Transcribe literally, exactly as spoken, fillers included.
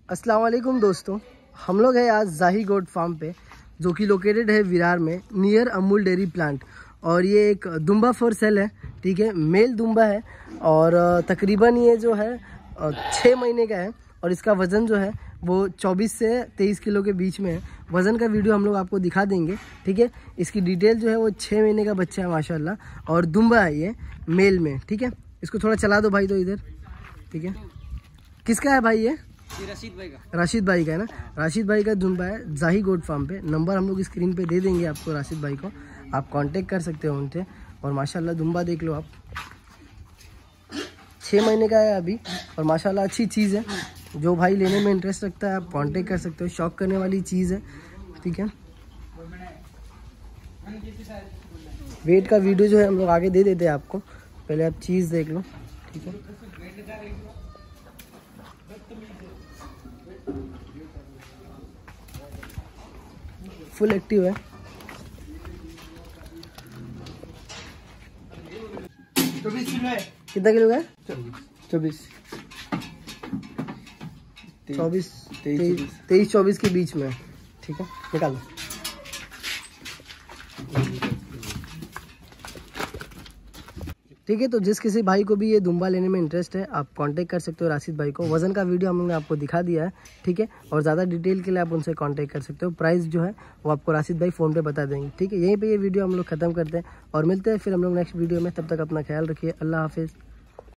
अस्सलाम वालेकुम दोस्तों, हम लोग हैं आज जाही गोट फार्म पे जो कि लोकेटेड है विरार में नियर अमूल डेयरी प्लांट। और ये एक दुम्बा फॉर सेल है, ठीक है। मेल दुम्बा है और तकरीबन ये जो है छः महीने का है और इसका वज़न जो है वो चौबीस से तेईस किलो के बीच में है। वज़न का वीडियो हम लोग आपको दिखा देंगे, ठीक है। इसकी डिटेल जो है वो छः महीने का बच्चा है माशाल्लाह, और दुम्बा है ये मेल में, ठीक है। इसको थोड़ा चला दो भाई तो इधर, ठीक है। किसका है भाई ये? राशिद भाई का। राशिद भाई का है ना, राशिद भाई का दुम्बा है जाही गोट फार्म पे। नंबर हम लोग स्क्रीन पे दे देंगे आपको, राशिद भाई को आप कांटेक्ट कर सकते हो उनसे। और माशाल्लाह दुम्बा देख लो आप, छः महीने का है अभी और माशाल्लाह अच्छी चीज़ है। जो भाई लेने में इंटरेस्ट रखता है आप कांटेक्ट कर सकते हो, शौक करने वाली चीज़ है, ठीक है। वेट का वीडियो जो है हम लोग आगे दे देते हैं आपको, पहले आप चीज़ देख लो, ठीक है। फुल एक्टिव है। कितना किलो का है? चौबीस चौबीस तेईस चौबीस के बीच में, ठीक है। निकालो। ठीक है, तो जिस किसी भाई को भी ये दुम्बा लेने में इंटरेस्ट है आप कांटेक्ट कर सकते हो राशिद भाई को। वज़न का वीडियो हमने आपको दिखा दिया है, ठीक है। और ज़्यादा डिटेल के लिए आप उनसे कांटेक्ट कर सकते हो। प्राइस जो है वो आपको राशिद भाई फ़ोन पे बता देंगे, ठीक है। यहीं पे ये वीडियो हम लोग ख़त्म करते हैं और मिलते हैं फिर हम लोग नेक्स्ट वीडियो में। तब तक अपना ख्याल रखिए। अल्लाह हाफिज़।